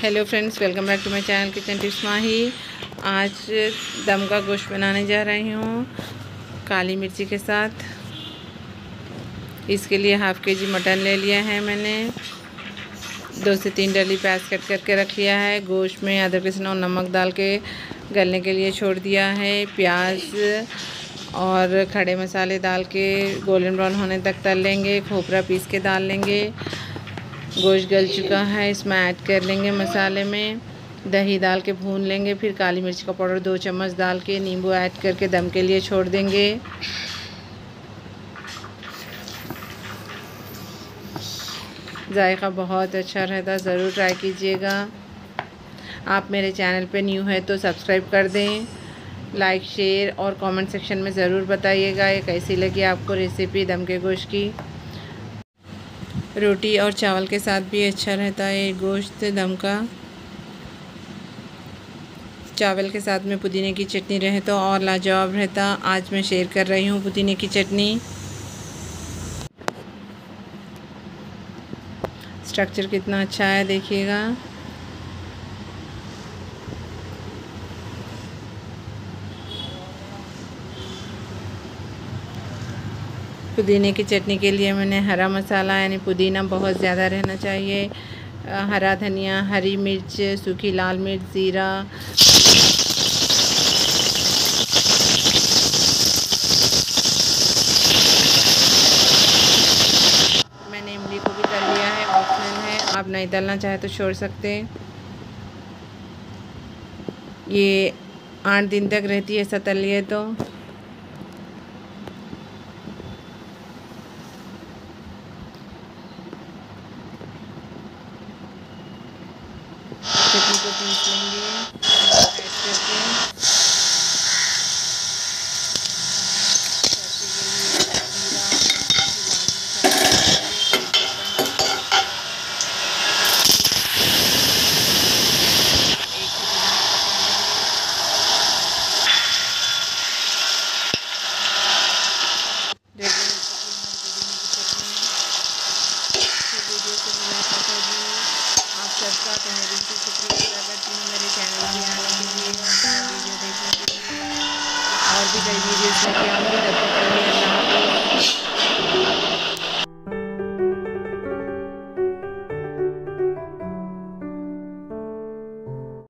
Hello friends, welcome back to my channel kitchen tips Mahi. आज दम का गोश्त बनाने जा रही हूँ काली मिर्ची के साथ। इसके लिए हाफ़ के जी मटन ले लिया है मैंने। 2 से 3 डली प्याज कट करके रख लिया है। गोश्त में अदरक लहसुन और नमक डाल के गलने के लिए छोड़ दिया है। प्याज और खड़े मसाले डाल के गोल्डन ब्राउन होने तक तल लेंगे। खोपरा पीस के डाल लेंगे। गोश्त गल चुका है, इसमें ऐड कर लेंगे मसाले में। दही डाल के भून लेंगे। फिर काली मिर्च का पाउडर 2 चम्मच डाल के नींबू ऐड करके दम के लिए छोड़ देंगे। जायका बहुत अच्छा रहता, ज़रूर ट्राई कीजिएगा। आप मेरे चैनल पे न्यू है तो सब्सक्राइब कर दें। लाइक, शेयर और कमेंट सेक्शन में ज़रूर बताइएगा ये कैसी लगी आपको रेसिपी दम के गोश्त की। रोटी और चावल के साथ भी अच्छा रहता है ये गोश्त दम का। चावल के साथ में पुदीने की चटनी रहे तो और लाजवाब रहता। आज मैं शेयर कर रही हूँ पुदीने की चटनी। स्ट्रक्चर कितना अच्छा है देखिएगा। पुदीने की चटनी के लिए मैंने हरा मसाला यानी पुदीना बहुत ज़्यादा रहना चाहिए, हरा धनिया, हरी मिर्च, सूखी लाल मिर्च, ज़ीरा, मैंने इमली को भी तल लिया है, ऑप्शनल है, आप नहीं तलना चाहे तो छोड़ सकते हैं। ये 8 दिन तक रहती है ऐसा तल लिए तो। चटनी को पीस लेंगे ऐड करके। आप सबका तहे दिल से शुक्रिया अदा करती हूँ मेरे चैनल में आने के लिए, वीडियो देखने के लिए। और भी कई वीडियोस लेके आऊँगी, तब तक के लिए